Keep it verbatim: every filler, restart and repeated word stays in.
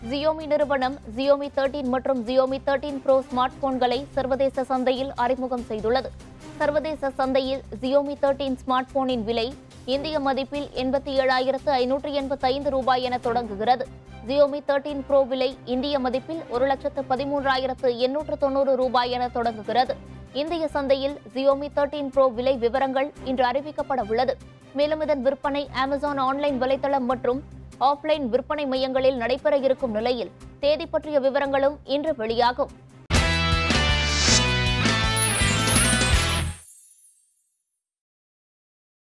Xiaomi நிறுவனம் Xiaomi பதிமூன்று மற்றும் Xiaomi பதிமூன்று Pro ஸ்மார்ட் போன்களை சர்வதேச சந்தையில் அறிமுகம் செய்துள்ளது. சர்வதேச சந்தையில் Xiaomi பதிமூன்று ஸ்மார்ட் போனின் விலை இந்திய மதிப்பில் எண்பத்தி ஏழாயிரத்து ஐநூற்று எண்பத்தி ஐந்து ரூபாய் என தொடங்குகிறது. Xiaomi பதிமூன்று Pro விலை இந்திய மதிப்பில் ஒரு லட்சத்து பதிமூன்றாயிரத்து எண்ணூற்று தொன்னூறு ரூபாய் என தொடங்குகிறது. இந்திய சந்தையில் Xiaomi பதிமூன்று Pro விலை விவரங்கள் இன்று அறிவிக்கப்பட உள்ளது. மேலும் இதன் விற்பனை அமேசான் ஆன்லைன் வலைதளம் மற்றும் ஆஃப்லைன் விற்பனை மையங்களில் நடைபெற இருக்கும் நிலையில் தேதி பற்றிய விவரங்களும் இன்று வெளியாகும்.